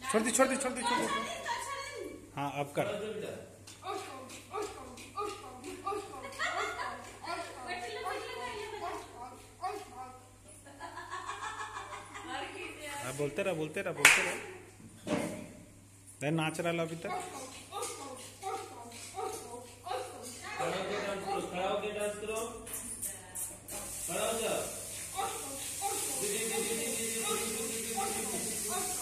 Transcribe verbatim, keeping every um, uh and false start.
छोड़ दी छोड़ दी छोड़ दी छोड़ दी। हाँ अब कर। हाँ बोलते रहा बोलते रहा बोलते रहा। नाच रहा अभी तक। खड़ा होके डांस करो, खड़ा हो जाओ।